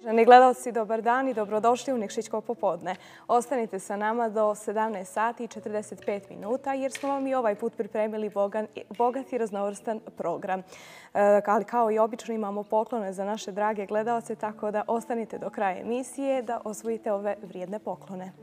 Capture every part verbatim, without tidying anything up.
Ženi gledalci, dobar dan i dobrodošli u Nikšićko popodne. Ostanite sa nama do sedamnaest sati i četrdeset pet minuta jer smo vam i ovaj put pripremili bogat i raznovrstan program. Ali kao i obično imamo poklone za naše drage gledalce, tako da ostanite do kraja emisije da osvojite ove vrijedne poklone.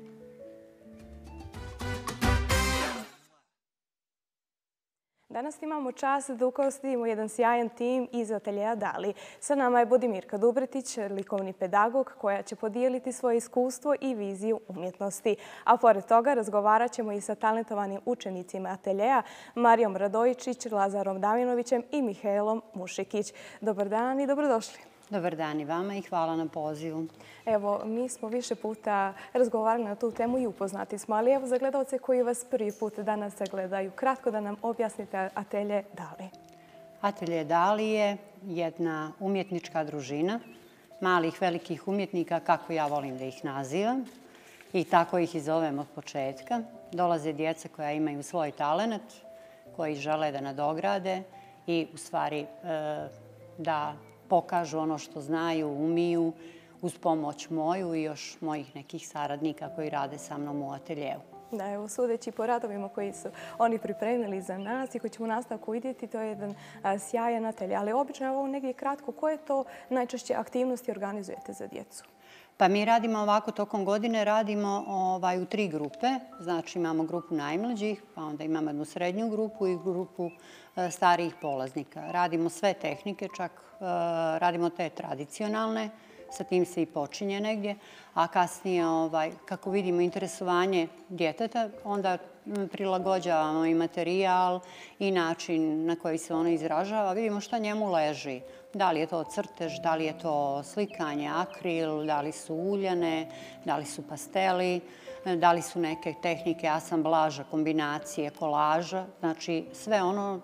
Danas imamo čast da ugostimo jedan sjajan tim iz ateljeja Dali. Sa nama je Budimirka Dubretić, likovni pedagog koja će podijeliti svoje iskustvo i viziju umjetnosti. A pored toga razgovarat ćemo i sa talentovanim učenicima ateljeja Marijom Radojičić, Lazarom Damjanovićem i Mihaelom Mušikić. Dobar dan i dobrodošli. Dobar dan i vama i hvala na pozivu. Evo, mi smo više puta razgovarali na tu temu i upoznati smo, ali evo za gledalce koji vas prvi put danas gledaju, kratko da nam objasnite Atelje Dali. Atelje Dali je jedna umjetnička družina malih, velikih umjetnika, kako ja volim da ih nazivam, i tako ih i zovem od početka. Dolaze djeca koja imaju svoj talenat, koji žele da nadograde i u stvari da pokažu ono što znaju, umiju, uz pomoć moju i još mojih nekih saradnika koji rade sa mnom u ateljevu. Da, evo, sudeći po radovima koji su oni pripremili za nas i koji ćemo u nastavku vidjeti, to je jedan sjajan atelje. Ali obično je ovo negdje kratko. Koje to najčešće aktivnosti organizujete za djecu? Pa mi radimo ovako, tokom godine radimo u tri grupe. Znači imamo grupu najmlađih, pa onda imamo jednu srednju grupu i grupu starijih polaznika. Radimo sve tehnike, čak radimo te tradicionalne, sa tim se i počinje negdje, a kasnije kako vidimo interesovanje djeteta, onda prilagođavamo i materijal i način na koji se ono izražava. Vidimo šta njemu leži. Da li je to crtež, da li je to slikanje, akril, da li su uljane, da li su pasteli, da li su neke tehnike asamblaža, kombinacije, kolaža. Znači sve ono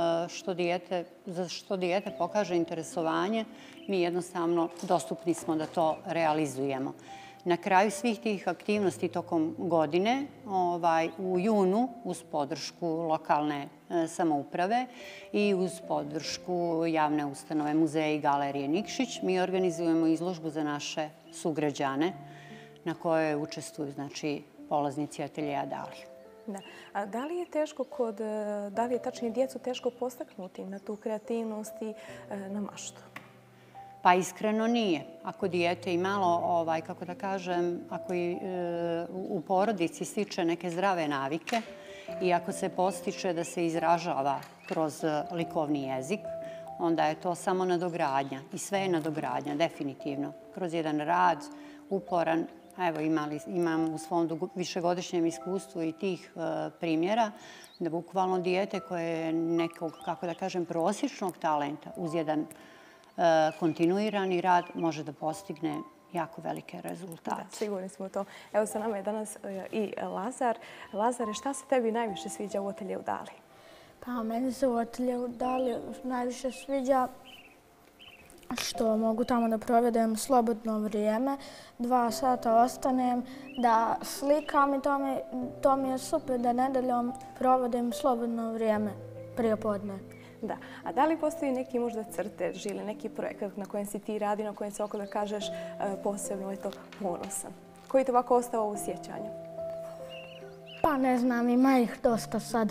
za što dijete pokaže interesovanje, mi jednostavno dostupni smo da to realizujemo. Na kraju svih tih aktivnosti tokom godine, u junu, uz podršku lokalne samouprave i uz podršku javne ustanove Muzeja i galerije Nikšić, mi organizujemo izložbu za naše sugrađane na kojoj učestvuju polaznici ateljeja Dali. Da li je teško kod, da li je tačnije djecu teško postaknuti na tu kreativnost i na maštu? Pa iskreno nije. Ako dijete i malo, kako da kažem, ako u porodici stiče neke zdrave navike i ako se postiče da se izražava kroz likovni jezik, onda je to samo nadogradnja. I sve je nadogradnja, definitivno. Kroz jedan rad, uporan. Evo, imam u svom višegodišnjem iskustvu i tih primjera da bukvalno dijete koje je nekog, kako da kažem, prosječnog talenta uz jedan kontinuirani rad može da postigne jako velike rezultate. Da, sigurni smo to. Evo, sa nama je danas i Lazar. Lazare, šta se tebi najviše sviđa u ateljeju Dali? Pa meni se u ateljeju Dali najviše sviđa što mogu tamo da provedem slobodno vrijeme. Dva sata ostanem da slikam i to mi je super da nedeljom provodim slobodno vrijeme prije podne. Da. A da li postoji neki možda crtež ili neki projekat na kojem si ti radi, na kojem se oko da kažeš posebno je to ponosan? Koji te ovako ostao u sjećanju? Pa ne znam, ima ih dosta sad.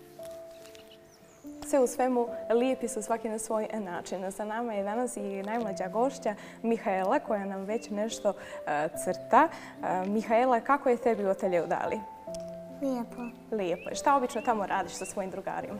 Sve u svemu lijepi su svaki na svoj način. Sa nama je danas i najmlađa gošća Mihaela koja nam već nešto crta. Mihaela, kako je tebi u ateljeju Dali? Lijepo. Lijepo je. Šta obično tamo radiš sa svojim drugarima?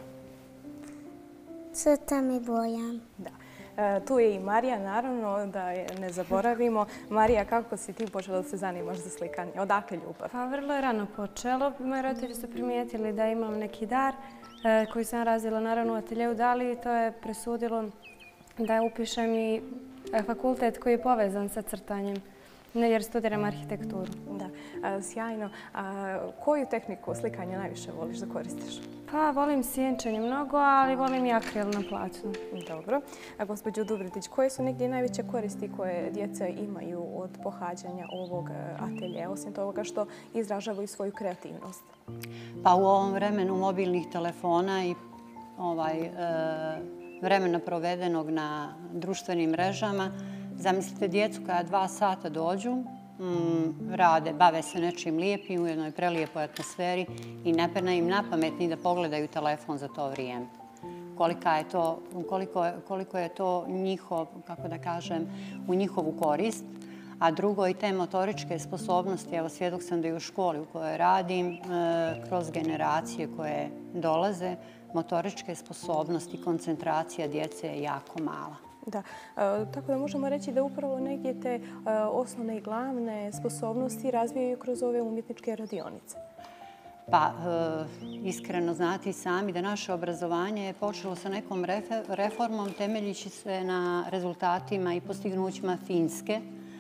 Crtam i bojam. Da. Tu je i Marija, naravno, da je ne zaboravimo. Marija, kako si ti počela da se zanimaš za slikanje? Odakle ljubav? Pa vrlo je rano počelo. Moji roditelji su primijetili da imam neki dar koji sam razvila naravno u ateljeju Dali i to je presudilo da upišem i fakultet koji je povezan sa crtanjem, jer studiram arhitekturu. Da, sjajno. Koju tehniku slikanja najviše voliš da koristiš? Pa volim sjenčanje mnogo, ali volim i akril na platnu. Dobro. A gospođo Dubretić, koje su negdje najveće koristi koje djeca imaju od pohađanja ovog ateljeja, osim toga što izražavaju svoju kreativnost? Pa u ovom vremenu mobilnih telefona i vremena provedenog na društvenim mrežama Zamislite djecu kada dva sata dođu, rade, bave se nečim lijepim u jednoj prelijepoj atmosferi i ne padne im na pamet ni da pogledaju telefon za to vrijeme. Kolika je to, koliko, koliko je to njihov, kako da kažem, u njihovu korist. A drugo, i te motoričke sposobnosti, evo svjedok sam da i u školi u kojoj radim, kroz generacije koje dolaze, motoričke sposobnosti, koncentracija djece je jako mala. Da, tako da možemo reći da upravo negdje te osnovne i glavne sposobnosti razvijaju kroz ove umjetničke radionice. Pa, iskreno znate i sami da naše obrazovanje je počelo sa nekom reformom temeljići se na rezultatima i postignućima Finske.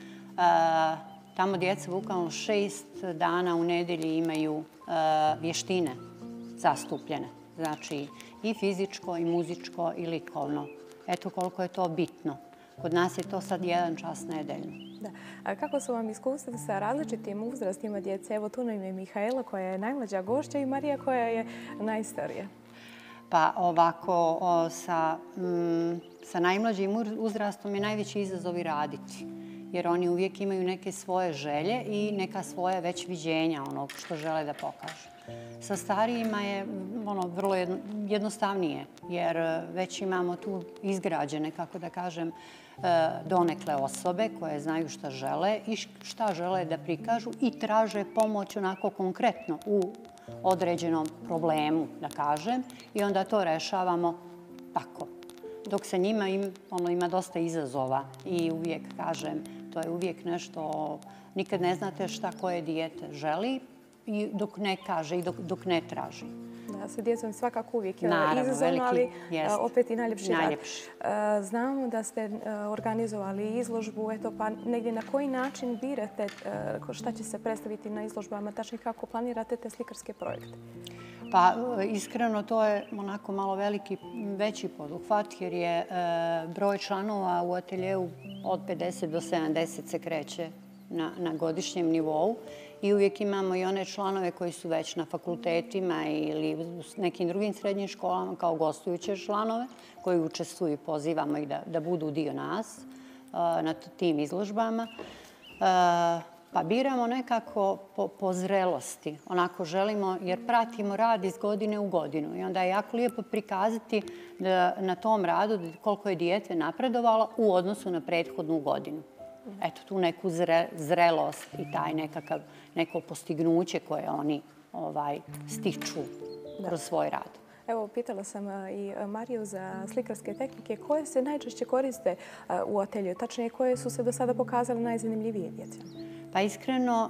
Tamo djeca bukvalno šest dana u nedelji imaju vještine zastupljene. Znači i fizičko, i muzičko, i likovno. Eto koliko je to bitno. Kod nas je to sad jedan čas nedeljno. Da. A kako su vam iskustva sa različitim uzrastima djece? Evo tu nam je Mihajla koja je najmlađa gošća i Marija koja je najstarija. Pa ovako, sa, mm, sa najmlađim uzrastom je najveći izazov i raditi. Jer oni uvijek imaju neke svoje želje i neka svoje već viđenja onog što žele da pokažu. Sa starijima je ono, vrlo jednostavnije, jer već imamo tu izgrađene, kako da kažem, donekle osobe koje znaju šta žele i šta žele da prikažu i traže pomoć onako konkretno u određenom problemu, da kažem, i onda to rešavamo tako. Dok sa njima im, ono, ima dosta izazova i uvijek kažem, to je uvijek nešto, nikad ne znate šta koje dijete želi i dok ne kaže i dok, dok ne traži. Da, sa djecom svakako uvijek je izazovno, ali jest. opet i najljepši rad. Najljepši. Znamo da ste organizovali izložbu, eto pa negdje na koji način birate šta će se predstaviti na izložbama, tačnije kako planirate te slikarske projekte? Pa iskreno to je onako malo veliki, veći poduhvat jer je e, broj članova u ateljeu od pedeset do sedamdeset se kreće na, na godišnjem nivou i uvijek imamo i one članove koji su već na fakultetima ili u nekim drugim srednjim školama kao gostujuće članove koji učestvuju i pozivamo ih da, da budu dio nas e, na tim izložbama. E, Pa biramo nekako po, po zrelosti, onako želimo, jer pratimo rad iz godine u godinu. I onda je jako lijepo prikazati da, na tom radu koliko je dijete napredovalo u odnosu na prethodnu godinu. Eto, tu neku zre, zrelost i taj nekakav, neko postignuće koje oni ovaj, stiču kroz svoj rad. Evo, pitala sam i Mariju za slikarske tehnike. Koje se najčešće koriste u atelju? Tačnije, koje su se do sada pokazale najzanimljivije djecima? Pa iskreno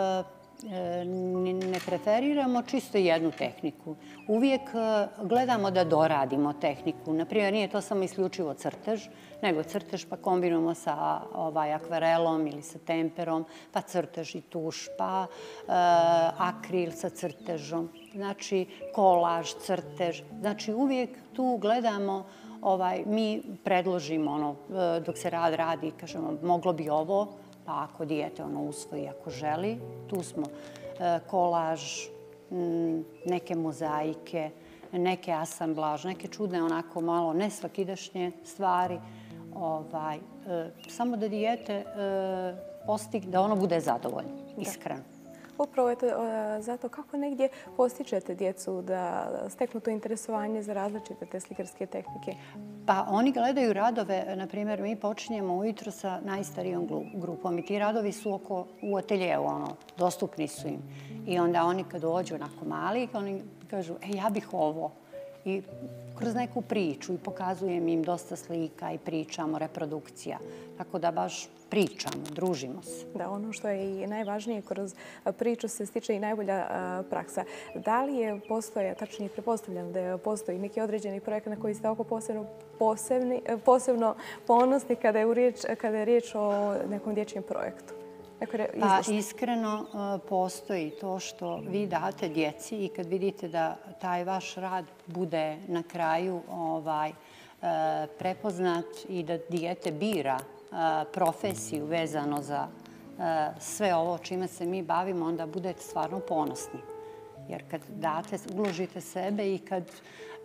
ne preferiramo čisto jednu tehniku. Uvijek gledamo da doradimo tehniku. Naprimjer, nije to samo isključivo crtež, nego crtež pa kombinujemo sa ovaj, akvarelom ili sa temperom, pa crtež i tuš, pa uh, akril sa crtežom, znači kolaž, crtež. Znači uvijek tu gledamo, ovaj, mi predložimo ono, dok se rad radi, kažemo, moglo bi ovo, pa ako dijete ono usvoji, ako želi, tu smo e, kolaž, m, neke mozaike, neke asamblaže, neke čudne onako malo nesvakidašnje stvari. Ovaj, e, samo da dijete e, postigne, da ono bude zadovoljno, iskreno. Upravo je to zato kako negdje postičete djecu da steknu to interesovanje za različite te slikarske tehnike? Pa oni gledaju radove, na primjer, mi počinjemo ujutro sa najstarijom grupom i ti radovi su oko, u ateljeu, ono, dostupni su im. I onda oni kad dođu onako mali, oni kažu, e, ja bih ovo. I kroz neku priču i pokazujem im dosta slika i pričamo, reprodukcija. Tako da baš pričamo, družimo se. Da, ono što je i najvažnije, kroz priču se stiče i najbolja praksa. Da li je postoje, tačnije prepostavljam da postoji neki određeni projekt na koji ste oko posebno, posebni, posebno ponosni kada je, u riječ, kada je riječ o nekom dječjem projektu? Pa iskreno postoji to što vi date djeci i kad vidite da taj vaš rad bude na kraju ovaj, prepoznat i da dijete bira profesiju vezano za sve ovo čime se mi bavimo, onda budete stvarno ponosni. Jer kad date, uložite sebe i kad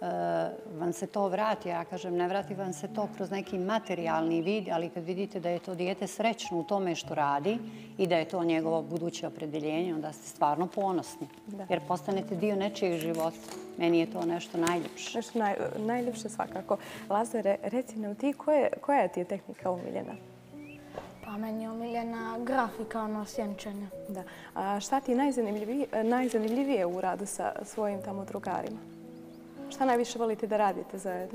vam se to vrati. Ja kažem, ne vrati vam se to kroz neki materijalni vid, ali kad vidite da je to dijete srećno u tome što radi i da je to njegovo buduće opredjeljenje, onda ste stvarno ponosni. Jer postanete dio nečijeg života. Meni je to nešto najljepše. Nešto naj, najljepše svakako. Lazare, reci nam ti, koja ti je tehnika omiljena? Pa meni je omiljena grafika, ono sjenčanje. Da. A šta ti je najzanimljivije, najzanimljivije u radu sa svojim tamo drugarima? Šta najviše volite da radite zajedno?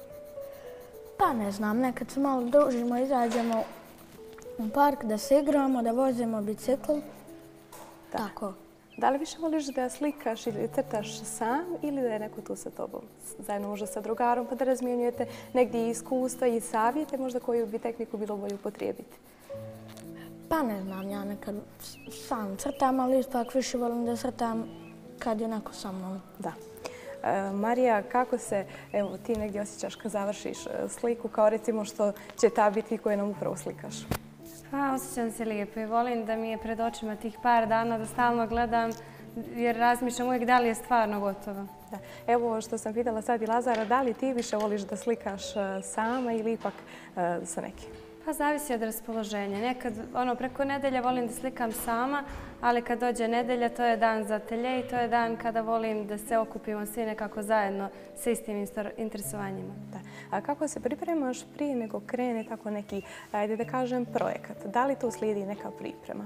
Pa ne znam, nekad se malo družimo, izađemo u park da se igramo, da vozimo bicikl. Tako. Da li više voliš da slikaš ili crtaš sam ili da je neko tu sa tobom? Zajedno možda sa drugarom pa da razmjenjujete negdje iskustva i savjete možda koju bi tehniku bilo bolje upotrijebiti? Pa ne znam, ja nekad sam crtam, ali ipak više volim da crtam kad je neko sa mnom. Da. Marija, kako se evo, ti negdje osjećaš kad završiš sliku, kao recimo što će ta biti koju nam upravo slikaš? Pa, osjećam se lijepo i volim da mi je pred očima tih par dana da stalno gledam jer razmišljam uvijek da li je stvarno gotovo. Da. Evo što sam pitala sad i Lazara, da li ti više voliš da slikaš sama ili ipak sa nekim? Pa zavisi od raspoloženja. Nekad, ono, preko nedelja volim da slikam sama, ali kad dođe nedelja, to je dan za atelje i to je dan kada volim da se okupimo svi nekako zajedno sa istim interesovanjima. Da. A kako se pripremaš prije nego krene tako neki, ajde da kažem, projekat? Da li tu slijedi neka priprema?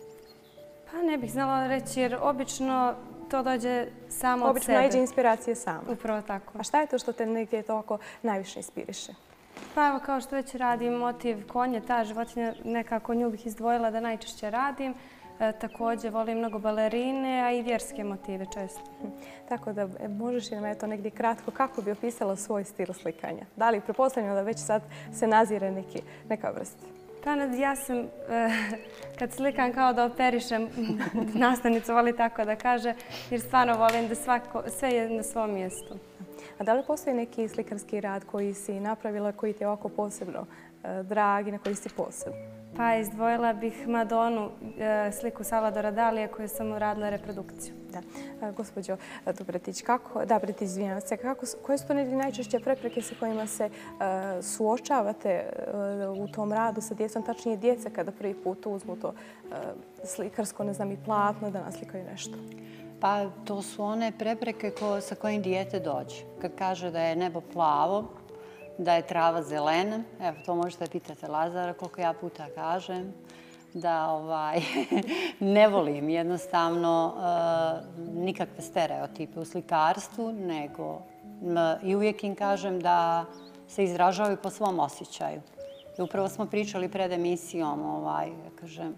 Pa ne bih znala reći jer obično to dođe samo od sebe. Obično najde inspiracije sama. Upravo tako. A šta je to što te negdje toliko najviše inspiriše? Pa evo, kao što već radim motiv konje, ta životinja nekako nju bih izdvojila da najčešće radim. E, također volim mnogo balerine, a i vjerske motive često. Tako da možeš i nam eto negdje kratko kako bi opisala svoj stil slikanja? Da li pretpostavljamo da već sad se nazire neki, neka vrst? Pa ja sam, e, kad slikam kao da operišem, nastavnicu voli tako da kaže, jer stvarno volim da svako, sve je na svom mjestu. A da li postoji neki slikarski rad koji si napravila, koji ti je ovako posebno e, drag i na koji si posebno? Pa izdvojila bih Madonu, e, sliku Salvadora Dalija koju sam uradila reprodukciju. Da. E, gospođo Dubretić, kako, da, Bretić, izvinjavam se, kako, koje su to najčešće prepreke sa kojima se e, suočavate e, u tom radu sa djecom, tačnije djeca kada prvi put uzmu to e, slikarsko, ne znam, i platno da naslikaju nešto? Pa to su one prepreke ko, sa kojim dijete dođe. Kad kaže da je nebo plavo, da je trava zelena, evo to možete pitati Lazara koliko ja puta kažem, da ovaj, ne volim jednostavno uh, nikakve stereotipe u slikarstvu, nego m, i uvijek im kažem da se izražavaju po svom osjećaju. I upravo smo pričali pred emisijom, ovaj, kažem,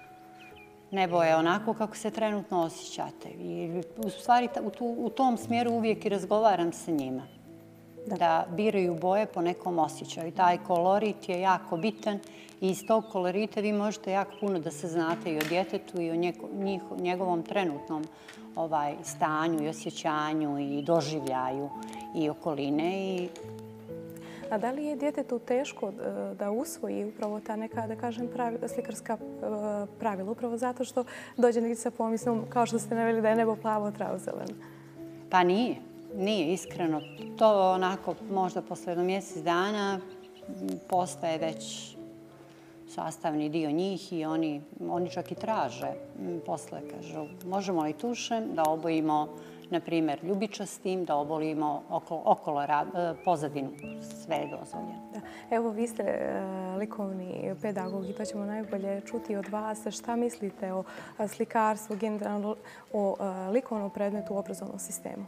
nebo je onako kako se trenutno osjećate. I u stvari u, tu, u tom smjeru uvijek i razgovaram sa njima. Da. da biraju boje po nekom osjećaju. Taj kolorit je jako bitan i iz tog kolorita vi možete jako puno da se znate i o djetetu i o njego, njih, njegovom trenutnom ovaj, stanju i osjećanju i doživljaju i okoline. I a da li je djetetu teško da usvoji upravo ta neka, da kažem, pravi, slikarska pravila? Upravo zato što dođe negdje sa pomislom, kao što ste naveli, da je nebo plavo, travo zeleno. Pa nije. Nije, iskreno. To onako možda posle jedno mjesec dana postaje već sastavni dio njih i oni, oni čak i traže. Posle kažu, možemo li tušem da obojimo, na primjer, ljubičastim, da obolimo okolo, okolo pozadinu. Sve je dozvoljeno. Da. Evo, vi ste uh, likovni pedagog i to ćemo najbolje čuti od vas. Šta mislite o slikarstvu, generalno o uh, likovnom predmetu u obrazovnom sistemu?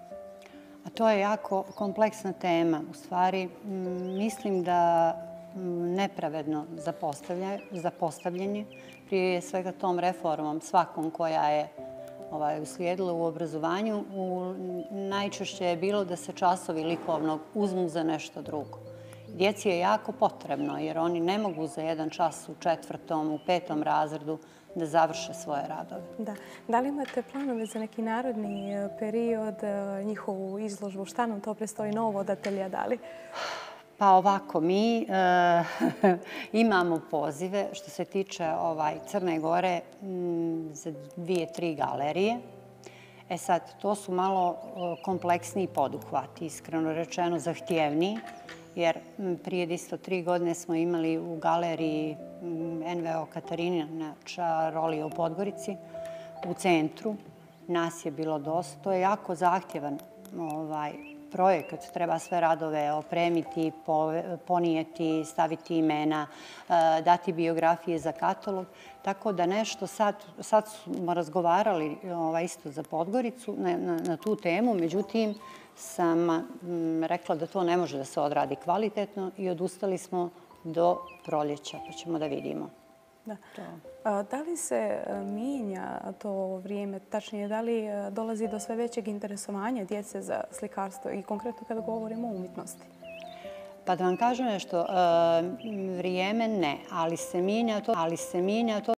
A to je jako kompleksna tema. U stvari, mislim da nepravedno zapostavljanje prije svega tom reformom svakom koja je ovaj, uslijedila u obrazovanju, u, najčešće je bilo da se časovi likovnog uzmu za nešto drugo. Djeci je jako potrebno jer oni ne mogu za jedan čas u četvrtom, u petom razredu da završe svoje radove. Da. Da li imate planove za neki narodni period, njihovu izložbu? Šta nam to predstoji novo od atelja Dali? Pa ovako, mi e, imamo pozive što se tiče ovaj, Crne Gore m, za dvije, tri galerije. E sad, to su malo kompleksniji poduhvati, iskreno rečeno zahtjevniji, jer prije isto tri godine smo imali u galeriji en ve o Katarina Čarolija u Podgorici, u centru. Nas je bilo dosta. To je jako zahtjevan projekat. Treba sve radove opremiti, ponijeti, staviti imena, dati biografije za katalog. Tako da nešto sad, sad smo razgovarali isto za Podgoricu na tu temu, međutim sam rekla da to ne može da se odradi kvalitetno i odustali smo do proljeća, pa ćemo da vidimo. Da. Da li se mijenja to vrijeme, tačnije da li dolazi do sve većeg interesovanja djece za slikarstvo i konkretno kada govorimo o umjetnosti? Pa da vam kažem nešto, vrijeme ne, ali se mijenja to, ali se mijenja to